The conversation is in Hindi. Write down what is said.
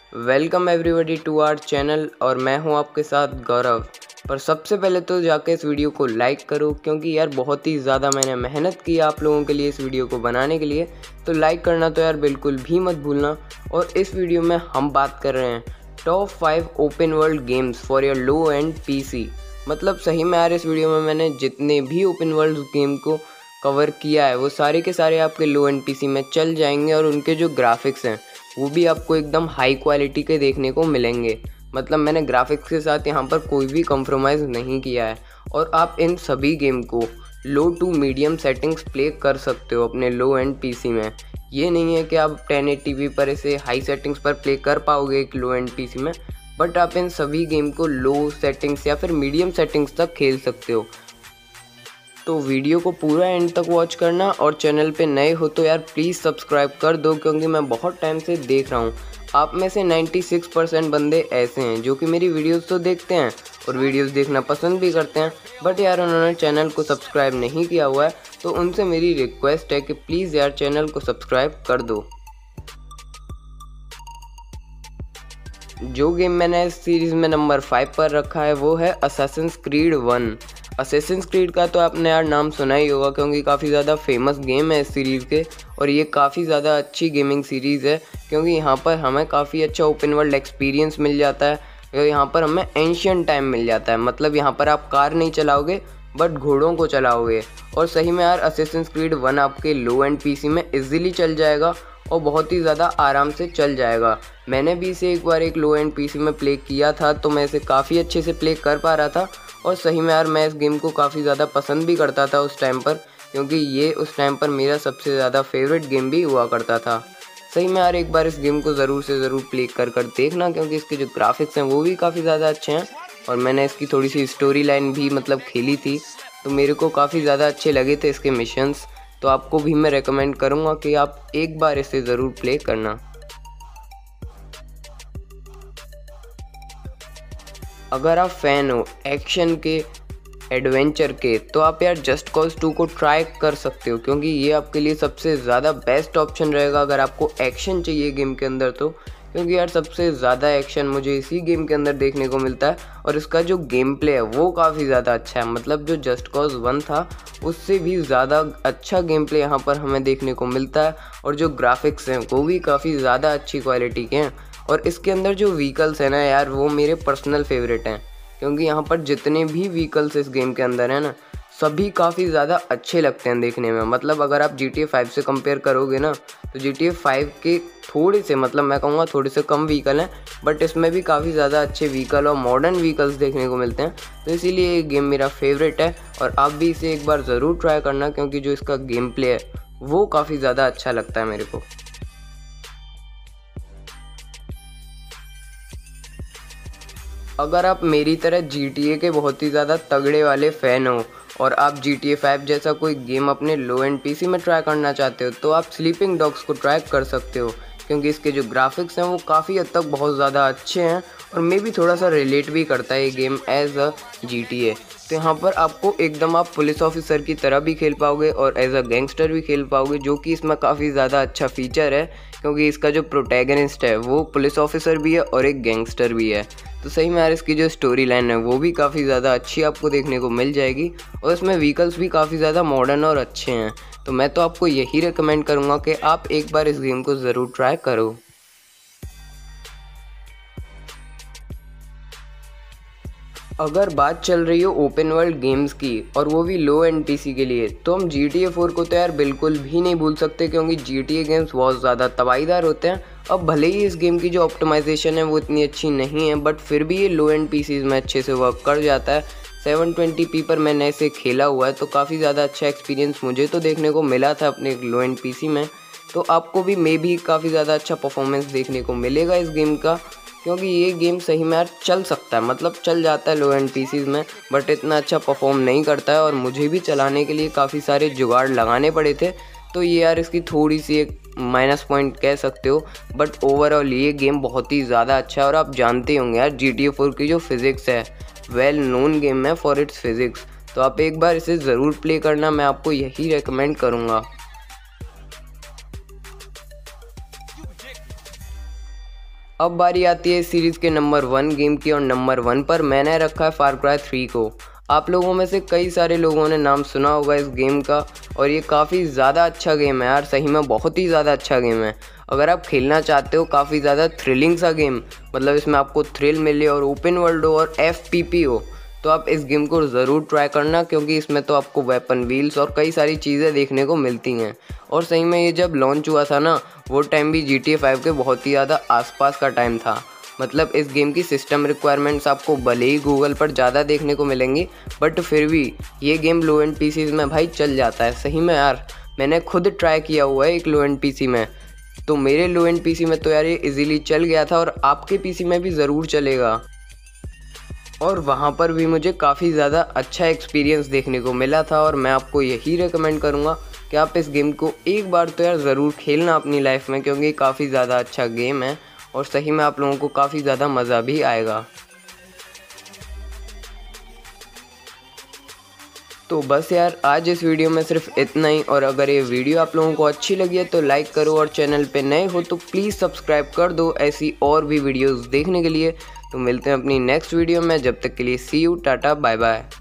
Welcome everybody to our channel और मैं हूं आपके साथ गौरव। पर सबसे पहले तो जाके इस वीडियो को लाइक करो, क्योंकि यार बहुत ही ज़्यादा मैंने मेहनत की आप लोगों के लिए इस वीडियो को बनाने के लिए। तो लाइक करना तो यार बिल्कुल भी मत भूलना। और इस वीडियो में हम बात कर रहे हैं top 5 open world games for your low end PC. मतलब सही में यार इस वीडियो में मैंने जितने भी ओपन वर्ल्ड गेम को कवर किया है वो सारे के सारे आपके लो एंड पीसी में चल जाएंगे, और उनके जो ग्राफिक्स हैं वो भी आपको एकदम हाई क्वालिटी के देखने को मिलेंगे। मतलब मैंने ग्राफिक्स के साथ यहाँ पर कोई भी कॉम्प्रोमाइज़ नहीं किया है, और आप इन सभी गेम को low to medium settings play कर सकते हो अपने लो एंड पीसी में। ये नहीं है कि आप 1080p पर इसे हाई सेटिंग्स पर प्ले कर पाओगे एक लो एंड पीसी में, बट आप इन सभी गेम को लो सेटिंग्स या फिर मीडियम सेटिंग्स तक खेल सकते हो। तो वीडियो को पूरा एंड तक वॉच करना, और चैनल पे नए हो तो यार प्लीज़ सब्सक्राइब कर दो, क्योंकि मैं बहुत टाइम से देख रहा हूँ आप में से 96% बंदे ऐसे हैं जो कि मेरी वीडियोस तो देखते हैं और वीडियोस देखना पसंद भी करते हैं, बट यार उन्होंने चैनल को सब्सक्राइब नहीं किया हुआ है। तो उनसे मेरी रिक्वेस्ट है कि प्लीज़ यार चैनल को सब्सक्राइब कर दो। जो गेम मैंने इस सीरीज़ में नंबर 5 पर रखा है वो है असैसिन्स क्रीड 1। असैसिन्स क्रीड का तो आपने यार नाम सुना ही होगा, क्योंकि काफ़ी ज़्यादा फेमस गेम है इस सीरीज़ के, और ये काफ़ी ज़्यादा अच्छी गेमिंग सीरीज़ है, क्योंकि यहाँ पर हमें काफ़ी अच्छा ओपन वर्ल्ड एक्सपीरियंस मिल जाता है। यहाँ पर हमें एंशियंट टाइम मिल जाता है, मतलब यहाँ पर आप कार नहीं चलाओगे बट घोड़ों को चलाओगे। और सही में यार असैसिन्स क्रीड 1 आपके लो एंड पीसी में इजीली चल जाएगा और बहुत ही ज़्यादा आराम से चल जाएगा। मैंने भी इसे एक बार एक लो एंड पीसी में प्ले किया था, तो मैं इसे काफ़ी अच्छे से प्ले कर पा रहा था। और सही में यार मैं इस गेम को काफ़ी ज़्यादा पसंद भी करता था उस टाइम पर, क्योंकि ये उस टाइम पर मेरा सबसे ज़्यादा फेवरेट गेम भी हुआ करता था। सही में यार एक बार इस गेम को ज़रूर से ज़रूर प्ले कर देखना, क्योंकि इसके जो ग्राफिक्स हैं वो भी काफ़ी ज़्यादा अच्छे हैं, और मैंने इसकी थोड़ी सी स्टोरी लाइन भी मतलब खेली थी, तो मेरे को काफ़ी ज़्यादा अच्छे लगे थे इसके मिशंस। तो आपको भी मैं रेकमेंड करूँगा कि आप एक बार इसे ज़रूर प्ले करना। अगर आप फ़ैन हो एक्शन के, एडवेंचर के, तो आप यार जस्ट कॉज 2 को ट्राई कर सकते हो, क्योंकि ये आपके लिए सबसे ज़्यादा बेस्ट ऑप्शन रहेगा अगर आपको एक्शन चाहिए गेम के अंदर तो। क्योंकि यार सबसे ज़्यादा एक्शन मुझे इसी गेम के अंदर देखने को मिलता है, और इसका जो गेम प्ले है वो काफ़ी ज़्यादा अच्छा है। मतलब जो जस्ट कॉज 1 था उससे भी ज़्यादा अच्छा गेम प्ले यहाँ पर हमें देखने को मिलता है, और जो ग्राफिक्स हैं वो भी काफ़ी ज़्यादा अच्छी क्वालिटी के हैं। और इसके अंदर जो व्हीकल्स हैं ना यार वो मेरे पर्सनल फेवरेट हैं, क्योंकि यहाँ पर जितने भी व्हीकल्स इस गेम के अंदर हैं ना सभी काफ़ी ज़्यादा अच्छे लगते हैं देखने में। मतलब अगर आप GTA 5 से कंपेयर करोगे ना, तो GTA 5 के थोड़े से, मतलब मैं कहूँगा थोड़े से कम व्हीकल हैं, बट इसमें भी काफ़ी ज़्यादा अच्छे व्हीकल और मॉडर्न व्हीकल्स देखने को मिलते हैं। तो इसीलिए ये गेम मेरा फेवरेट है, और आप भी इसे एक बार ज़रूर ट्राई करना, क्योंकि जो इसका गेम प्ले है वो काफ़ी ज़्यादा अच्छा लगता है मेरे को। अगर आप मेरी तरह GTA के बहुत ही ज़्यादा तगड़े वाले फ़ैन हो और आप GTA 5 जैसा कोई गेम अपने लो एंड पीसी में ट्राई करना चाहते हो, तो आप स्लीपिंग डॉग्स को ट्राई कर सकते हो, क्योंकि इसके जो ग्राफिक्स हैं वो काफ़ी हद तक बहुत ज़्यादा अच्छे हैं, और मे भी थोड़ा सा रिलेट भी करता है ये गेम एज अ GTA। तो यहाँ पर आपको एकदम आप पुलिस ऑफिसर की तरह भी खेल पाओगे और एज अ गैंगस्टर भी खेल पाओगे, जो कि इसमें काफ़ी ज़्यादा अच्छा फीचर है, क्योंकि इसका जो प्रोटैगनिस्ट है वो पुलिस ऑफिसर भी है और एक गैंगस्टर भी है। तो सही में यार इसकी जो स्टोरी लाइन है वो भी काफ़ी ज़्यादा अच्छी आपको देखने को मिल जाएगी, और इसमें व्हीकल्स भी काफ़ी ज़्यादा मॉडर्न और अच्छे हैं। तो मैं तो आपको यही रिकमेंड करूँगा कि आप एक बार इस गेम को ज़रूर ट्राई करो। अगर बात चल रही हो ओपन वर्ल्ड गेम्स की, और वो भी लो एंड पीसी के लिए, तो हम GTA 4 को तो यार बिल्कुल भी नहीं भूल सकते, क्योंकि GTA गेम्स बहुत ज़्यादा तबाहीदार होते हैं। अब भले ही इस गेम की जो ऑप्टिमाइजेशन है वो इतनी अच्छी नहीं है, बट फिर भी ये लो एंड पीसीज में अच्छे से वर्क कर जाता है। 720p पर मैंने इसे खेला हुआ है, तो काफ़ी ज़्यादा अच्छा एक्सपीरियंस मुझे तो देखने को मिला था अपने लो एंड पीसी में। तो आपको भी मे भी काफ़ी ज़्यादा अच्छा परफॉर्मेंस देखने को मिलेगा इस गेम का, क्योंकि ये गेम सही में यार चल सकता है, मतलब चल जाता है लो एंड पीसीज में, बट इतना अच्छा परफॉर्म नहीं करता है, और मुझे भी चलाने के लिए काफ़ी सारे जुगाड़ लगाने पड़े थे। तो ये यार इसकी थोड़ी सी एक माइनस पॉइंट कह सकते हो, बट ओवरऑल ये गेम बहुत ही ज़्यादा अच्छा है। और आप जानते होंगे यार GTA 4 की जो फिज़िक्स है, वेल नोन गेम है फॉर इट्स फिज़िक्स, तो आप एक बार इसे ज़रूर प्ले करना, मैं आपको यही रेकमेंड करूँगा। अब बारी आती है इस सीरीज़ के नंबर 1 गेम की, और नंबर 1 पर मैंने रखा है फार क्राई 3 को। आप लोगों में से कई सारे लोगों ने नाम सुना होगा इस गेम का, और ये काफ़ी ज़्यादा अच्छा गेम है यार, सही में बहुत ही ज़्यादा अच्छा गेम है। अगर आप खेलना चाहते हो काफ़ी ज़्यादा थ्रिलिंग सा गेम, मतलब इसमें आपको थ्रिल मिले और ओपन वर्ल्ड हो और FPP हो, तो आप इस गेम को ज़रूर ट्राई करना, क्योंकि इसमें तो आपको वेपन व्हील्स और कई सारी चीज़ें देखने को मिलती हैं। और सही में ये जब लॉन्च हुआ था ना, वो टाइम भी GTA 5 के बहुत ही ज़्यादा आसपास का टाइम था। मतलब इस गेम की सिस्टम रिक्वायरमेंट्स आपको भले ही गूगल पर ज़्यादा देखने को मिलेंगी, बट फिर भी ये गेम लो एंड पीसीज में भाई चल जाता है। सही में यार, मैंने खुद ट्राई किया हुआ है एक लो एंड पीसी में, तो मेरे लो एंड पीसी में तो यार ये इजीली चल गया था, और आपके पीसी में भी ज़रूर चलेगा। और वहाँ पर भी मुझे काफ़ी ज़्यादा अच्छा एक्सपीरियंस देखने को मिला था, और मैं आपको यही रेकमेंड करूँगा कि आप इस गेम को एक बार तो यार ज़रूर खेलना अपनी लाइफ में, क्योंकि काफ़ी ज़्यादा अच्छा गेम है और सही में आप लोगों को काफ़ी ज़्यादा मज़ा भी आएगा। तो बस यार, आज इस वीडियो में सिर्फ इतना ही, और अगर ये वीडियो आप लोगों को अच्छी लगी है तो लाइक करो, और चैनल पे नए हो तो प्लीज़ सब्सक्राइब कर दो ऐसी और भी वीडियोस देखने के लिए। तो मिलते हैं अपनी नेक्स्ट वीडियो में, जब तक के लिए see you, tata, bye bye.